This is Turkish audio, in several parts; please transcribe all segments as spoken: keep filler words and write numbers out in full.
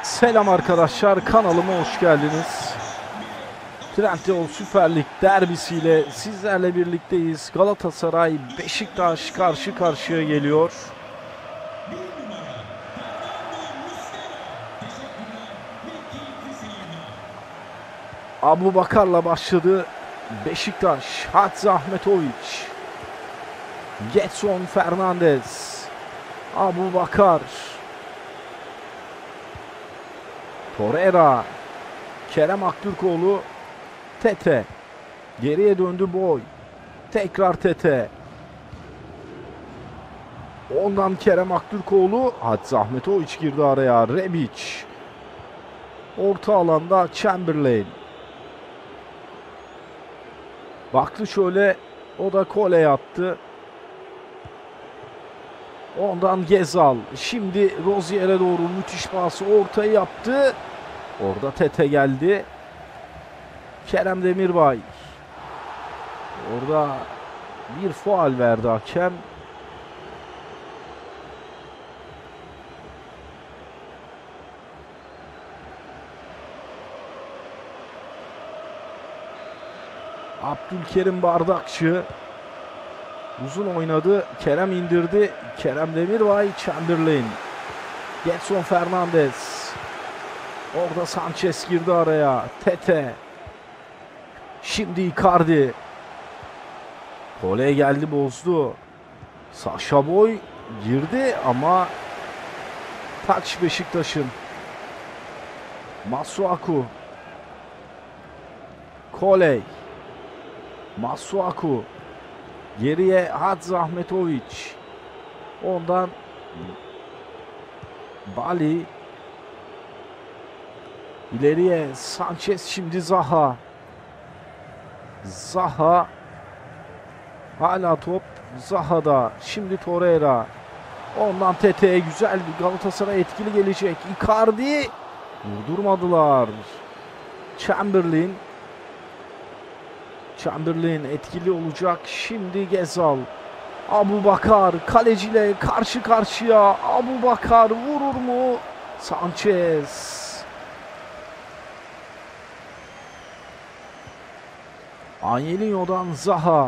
Selam arkadaşlar, kanalıma hoş geldiniz. Trendyol Süper Lig derbisiyle sizlerle birlikteyiz. Galatasaray Beşiktaş karşı karşıya geliyor. Abubakar'la başladı Beşiktaş. Hadzahmetovic, Getson Fernandez, Abubakar, Torreira, Kerem Aktürkoğlu, Tete, geriye döndü Boy, tekrar Tete, ondan Kerem Aktürkoğlu, Hadzahmetovic girdi araya, Rebic, orta alanda Chamberlain, baktı şöyle, o da Kole'ye attı. Ondan Gezal. Şimdi Rozier'e doğru müthiş pası ortayı yaptı. Orada Tete geldi. Kerem Demirbay. Orada bir faul verdi hakem. Abdülkerim Bardakçı uzun oynadı. Kerem indirdi. Kerem Demirbay, Chamberlain, Getson Fernandez. Orada Sanchez girdi araya. Tete. Şimdi Icardi. Kole geldi, bozdu. Sacha Boy girdi ama taç Beşiktaş'ın. Masuaku. Koley. Masuaku. Geriye Hadzahmetovic. Ondan Bali. İleriye Sanchez, şimdi Zaha. Zaha. Hala top Zaha'da. Şimdi Torreira. Ondan Tete'ye güzel bir Galatasaray etkili gelecek. Icardi. Vurdurmadılar. Chamberlain. Chamberlain etkili olacak. Şimdi Gezal. Abubakar kaleciyle karşı karşıya. Abubakar vurur mu? Sanchez. Angelinho'dan Zaha.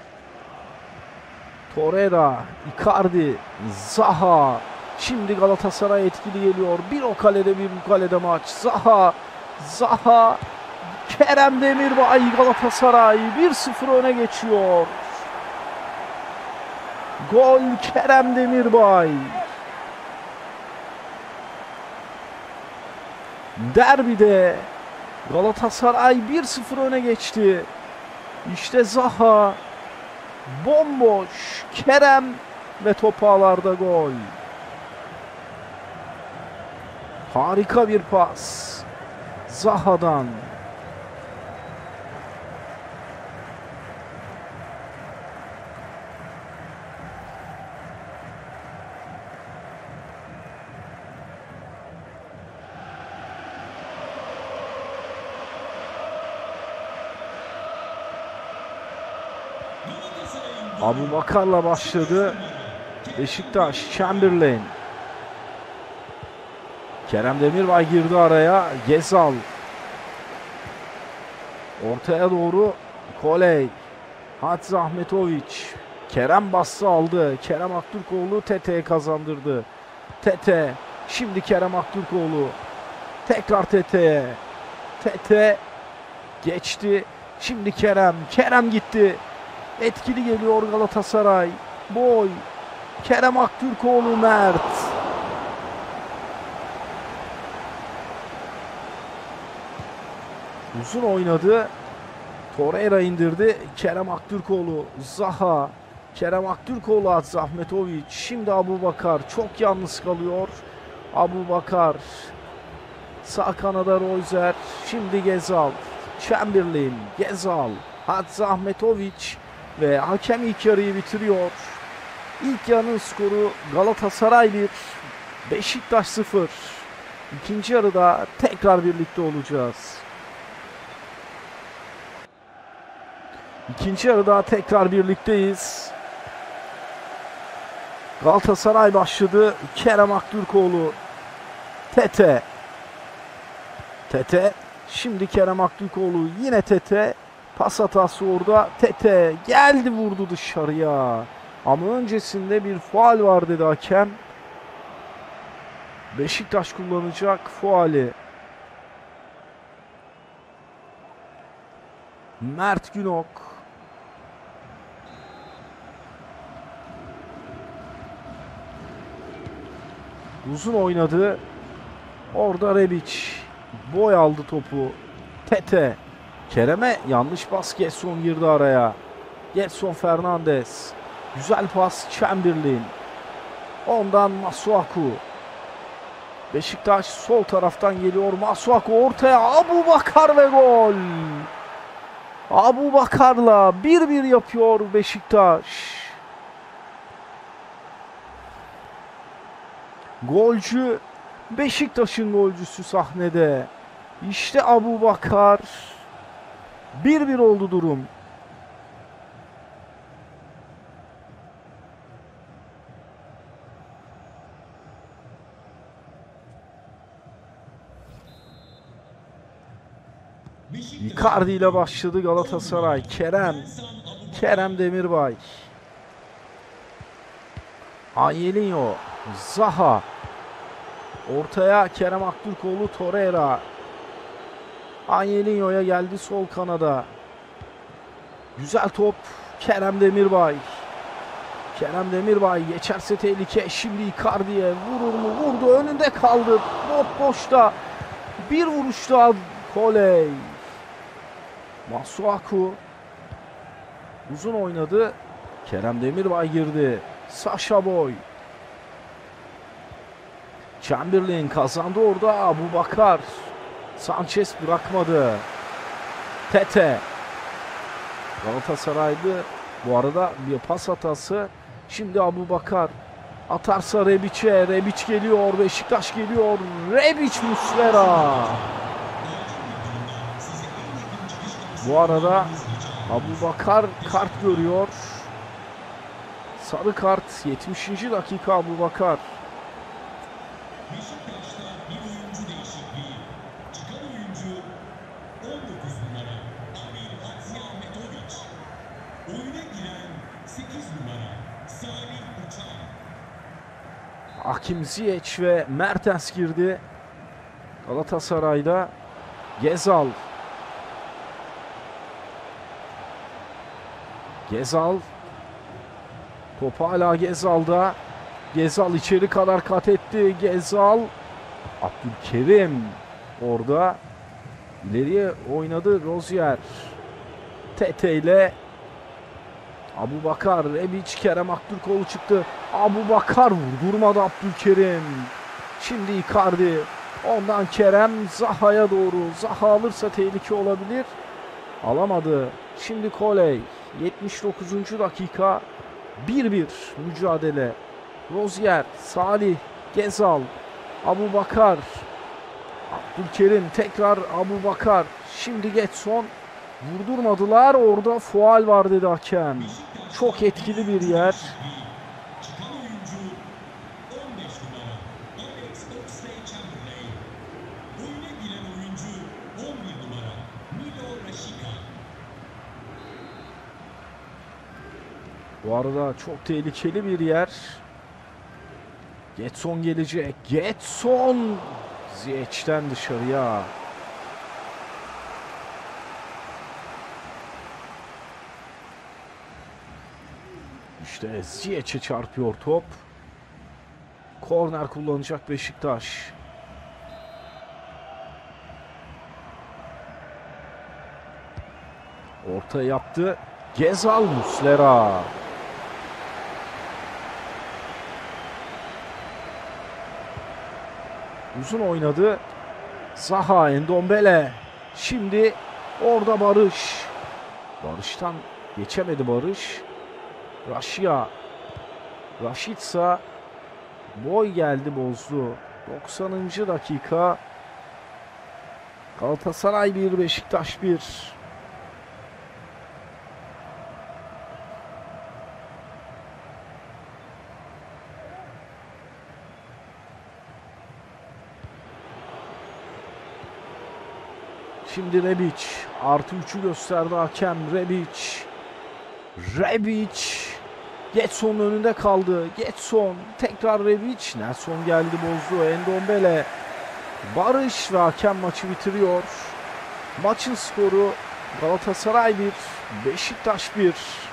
Torreira. Icardi. Zaha. Şimdi Galatasaray etkili geliyor. Bir o kalede bir bu kalede maç. Zaha. Zaha. Kerem Demirbay, Galatasaray bir sıfır öne geçiyor. Gol Kerem Demirbay. Derbide Galatasaray bir sıfır öne geçti. İşte Zaha. Bomboş Kerem ve top ağlarda gol. Harika bir pas Zaha'dan. Abubakar'la başladı Beşiktaş. Chamberlain. Kerem Demirbay girdi araya. Gezal. Ortaya doğru Koley. Hadzahmetovic. Kerem bastı, aldı. Kerem Aktürkoğlu Tete'ye kazandırdı. Tete. Şimdi Kerem Aktürkoğlu. Tekrar Tete'ye. Tete geçti. Şimdi Kerem. Kerem gitti. Etkili geliyor Galatasaray. Boy. Kerem Aktürkoğlu, Mert. Uzun oynadı. Torreira indirdi. Kerem Aktürkoğlu. Zaha. Kerem Aktürkoğlu, Hadzahmetovic. Şimdi Abubakar. Çok yalnız kalıyor. Abubakar. Sağ kanada Rozier. Şimdi Gezal. Chamberlain. Gezal. Hadzahmetovic. Ve hakem ilk yarıyı bitiriyor. İlk yarının skoru Galatasaray bir, Beşiktaş sıfır. İkinci yarıda tekrar birlikte olacağız. İkinci yarıda tekrar birlikteyiz. Galatasaray başladı. Kerem Aktürkoğlu. Tete. Tete. Şimdi Kerem Aktürkoğlu. Yine Tete. Pas hatası orada. Tete geldi, vurdu dışarıya. Ama öncesinde bir faul var dedi hakem. Beşiktaş kullanacak fauli. Mert Günok. Uzun oynadı. Orada Rebic. Boy aldı topu. Tete. Kerem'e yanlış pas. Getson girdi araya. Getson Fernandes. Güzel pas Chamberlain. Ondan Masuaku. Beşiktaş sol taraftan geliyor. Masuaku ortaya. Abubakar ve gol. Abubakar'la bir bir yapıyor Beşiktaş. Golcü, Beşiktaş'ın golcüsü sahnede. İşte Abubakar. bir bir oldu durum. Icardi ile başladı Galatasaray. Kerem. Kerem Demirbay. Angelinho. Zaha. Ortaya Kerem Aktürkoğlu, Torreira. Angelinho'ya geldi sol kanada. Güzel top. Kerem Demirbay. Kerem Demirbay geçerse tehlike. Şimdi Icardi'ye vurur mu? Vurdu. Önünde kaldı. Bot boşta. Bir vuruş daha. Koley. Masuaku. Uzun oynadı. Kerem Demirbay girdi. Sacha Boy. Chamberlain kazandı orada. Abubakar. Sanchez bırakmadı. Tete. Galatasaray'dı. Bu arada bir pas hatası. Şimdi Abubakar. Atarsa Rebic'e. Rebic geliyor. Beşiktaş geliyor. Rebic Muslera. Bu arada Abubakar kart görüyor. Sarı kart. yetmişinci dakika Abubakar. Hakim Ziyech ve Mertens girdi. Galatasaray'da Gezal. Gezal. Top hala Gezal'da. Gezal içeri kadar kat etti. Gezal. Abdülkerim orada. İleriye oynadı Rozier. Tete ile Abubakar. Rebic, Kerem Aktürkoğlu çıktı. Abubakar vurdurmadı Abdülkerim. Şimdi Icardi. Ondan Kerem Zaha'ya doğru. Zaha alırsa tehlike olabilir. Alamadı. Şimdi Koley. yetmiş dokuzuncu dakika. bir bir mücadele. Rozier, Salih, Gezal, Abubakar, Abdülkerim, tekrar Abubakar. Şimdi Getson. Vurdurmadılar. Orada faul var dedi hakem. Çok etkili bir yer. Bu arada çok tehlikeli bir yer. Getson gelecek. Getson. Ziyech'ten dışarıya. İşte Ziyech'e çarpıyor top. Korner kullanacak Beşiktaş. Orta yaptı. Gezal, Muslera. Uzun oynadı. Zaha, Endombele. Şimdi orada Barış. Barış'tan geçemedi Barış. Raşia. Raşitsa. Boy geldi, bozdu. doksanıncı dakika. Galatasaray bir, Beşiktaş bir. Şimdi Rebic. Artı üçü gösterdi hakem. Rebic. Rebic. Getson'un önünde kaldı. Getson. Tekrar Rebic. Nelson geldi, bozdu. Endombele. Barış ve hakem maçı bitiriyor. Maçın skoru Galatasaray bir, Beşiktaş bir.